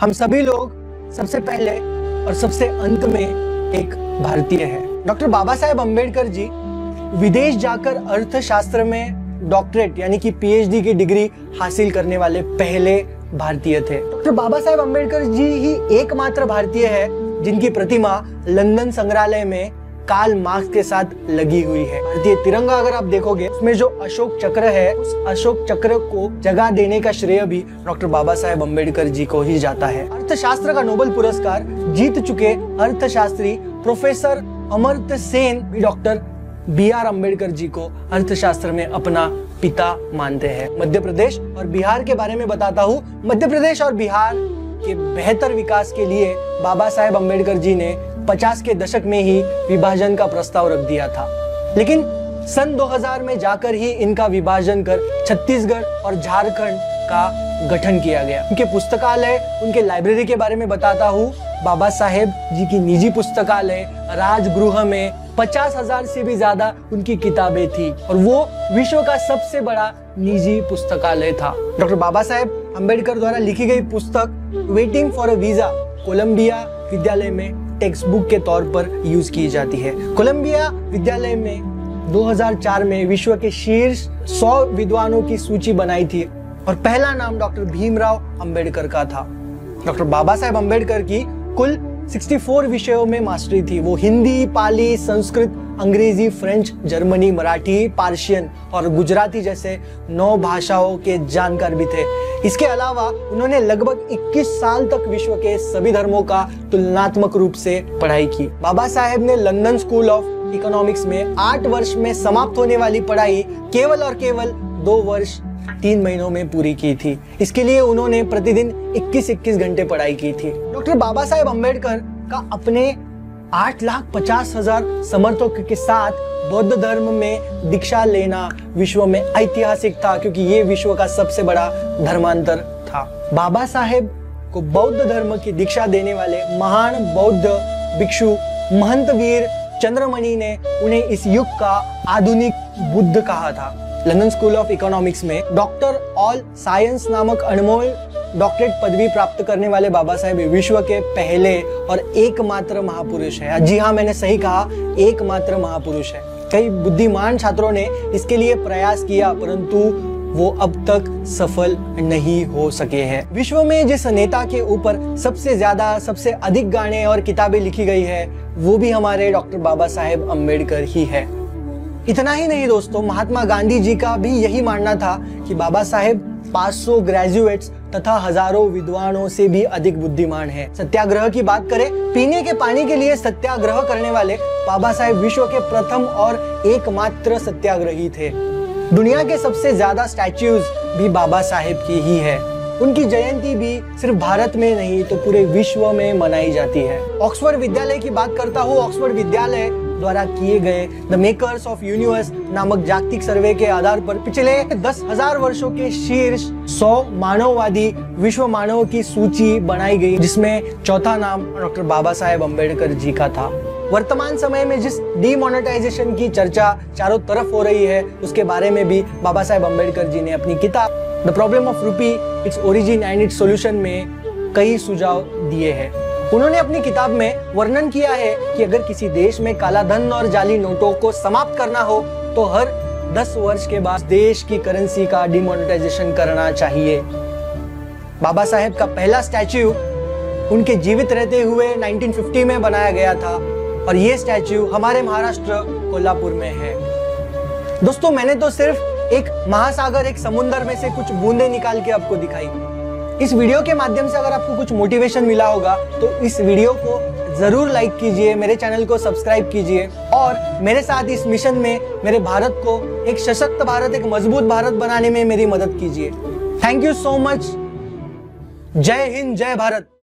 हम सभी लोग सबसे पहले और सबसे अंत में एक भारतीय है। डॉक्टर बाबा साहेब अम्बेडकर जी विदेश जाकर अर्थशास्त्र में डॉक्टरेट यानी कि पीएचडी की डिग्री हासिल करने वाले पहले भारतीय थे। डॉक्टर बाबा साहेब अम्बेडकर जी ही एकमात्र भारतीय है जिनकी प्रतिमा लंदन संग्रहालय में कार्ल मार्क्स के साथ लगी हुई है। भारतीय तिरंगा अगर आप देखोगे उसमें जो अशोक चक्र है, उस अशोक चक्र को जगह देने का श्रेय भी डॉक्टर बाबा साहेब अम्बेडकर जी को ही जाता है। अर्थशास्त्र का नोबेल पुरस्कार जीत चुके अर्थशास्त्री प्रोफेसर अमर्त्य सेन भी डॉक्टर बी.आर. अम्बेडकर जी को अर्थशास्त्र में अपना पिता मानते हैं। मध्य प्रदेश और बिहार के बारे में बताता हूँ। मध्य प्रदेश और बिहार के बेहतर विकास के लिए बाबा साहेब अम्बेडकर जी ने 50 के दशक में ही विभाजन का प्रस्ताव रख दिया था, लेकिन सन 2000 में जाकर ही इनका विभाजन कर छत्तीसगढ़ और झारखंड का गठन किया गया। उनके पुस्तकालय, उनके लाइब्रेरी के बारे में बताता हूँ। बाबा साहेब जी की निजी पुस्तकालय राजगृह में 50,000 से भी ज्यादा उनकी किताबें थी और वो विश्व का सबसे बड़ा निजी पुस्तकालय था। डॉक्टर बाबा साहेब अम्बेडकर द्वारा लिखी गई पुस्तक waiting for a visa Columbia विद्यालय में टेक्स्ट बुक के तौर पर यूज की जाती है। कोलंबिया विद्यालय में 2004 में विश्व के शीर्ष 100 विद्वानों की सूची बनाई थी और पहला नाम डॉक्टर भीमराव अंबेडकर का था। डॉक्टर बाबा साहेब अम्बेडकर की कुल 64 विषयों में मास्टरी थी। वो हिंदी, पाली, संस्कृत, अंग्रेजी, फ्रेंच, जर्मनी, मराठी, पार्शियन और गुजराती जैसे 9 भाषाओं के जानकार भी थे। इसके अलावा उन्होंने लगभग 21 साल तक विश्व के सभी धर्मों का तुलनात्मक रूप से पढ़ाई की। बाबा साहेब ने लंदन स्कूल ऑफ इकोनॉमिक्स में 8 वर्ष में समाप्त होने वाली पढ़ाई केवल और केवल 2 वर्ष 3 महीनों में पूरी की थी। इसके लिए उन्होंने प्रतिदिन 21-21 घंटे पढ़ाई की थी। डॉक्टर बाबा साहेब अम्बेडकर का अपने 8,50,000 समर्थकों के साथ बौद्ध धर्म में दीक्षा लेना विश्व में ऐतिहासिक था, क्योंकि ये विश्व का सबसे बड़ा धर्मांतर था। बाबा साहेब को बौद्ध धर्म की दीक्षा देने वाले महान बौद्ध भिक्षु महंत वीर चंद्रमणि ने उन्हें इस युग का आधुनिक बुद्ध कहा था। लंदन स्कूल ऑफ इकोनॉमिक्स में डॉक्टर ऑल साइंस नामक अनमोल डॉक्टरेट पदवी प्राप्त करने वाले बाबा साहेब विश्व के पहले और एकमात्र महापुरुष है। जी हाँ, मैंने सही कहा, एकमात्र महापुरुष है। कई बुद्धिमान छात्रों ने इसके लिए प्रयास किया, परंतु वो अब तक सफल नहीं हो सके हैं। विश्व में जिस नेता के ऊपर सबसे ज्यादा, सबसे अधिक गाने और किताबें लिखी गई है, वो भी हमारे डॉक्टर बाबा साहेब अम्बेडकर ही है। इतना ही नहीं दोस्तों, महात्मा गांधी जी का भी यही मानना था कि बाबा साहेब 500 ग्रेजुएट्स तथा हजारों विद्वानों से भी अधिक बुद्धिमान है। सत्याग्रह की बात करें, पीने के पानी के लिए सत्याग्रह करने वाले बाबा साहेब विश्व के प्रथम और एकमात्र सत्याग्रही थे। दुनिया के सबसे ज्यादा स्टैच्यूज भी बाबा साहेब की ही है। उनकी जयंती भी सिर्फ भारत में नहीं तो पूरे विश्व में मनाई जाती है। ऑक्सफोर्ड विद्यालय की बात करता हूँ। ऑक्सफोर्ड विद्यालय द्वारा किए गए द मेकर्स ऑफ यूनिवर्स नामक जागतिक सर्वे के आधार पर पिछले 10,000 वर्षों के शीर्ष 100 मानववादी विश्व मानवों की सूची बनाई गई, जिसमें चौथा नाम डॉक्टर बाबा साहेब अम्बेडकर जी का था। वर्तमान समय में जिस डीमोनेटाइजेशन की चर्चा चारों तरफ हो रही है, उसके बारे में भी बाबा साहेब अम्बेडकर जी ने अपनी किताब the problem of rupee, its origin and its solution में कई सुझाव दिए हैं। उन्होंने अपनी किताब में वर्णन किया है कि अगर किसी देश में काला धन और जाली नोटों को समाप्त करना हो तो हर 10 वर्ष के बाद देश की करेंसी का डिमोनेटाइजेशन करना चाहिए। बाबा साहेब का पहला स्टैच्यू उनके जीवित रहते हुए 1950 में बनाया गया था और ये स्टैच्यू हमारे महाराष्ट्र कोल्हापुर में है। दोस्तों, मैंने तो सिर्फ एक महासागर, एक समुंदर में से कुछ बूंदें निकाल के आपको दिखाई। इस वीडियो के माध्यम से अगर आपको कुछ मोटिवेशन मिला होगा तो इस वीडियो को जरूर लाइक कीजिए, मेरे चैनल को सब्सक्राइब कीजिए और मेरे साथ इस मिशन में मेरे भारत को एक सशक्त भारत, एक मजबूत भारत बनाने में मेरी मदद कीजिए। Thank you so much. जय हिंद, जय भारत।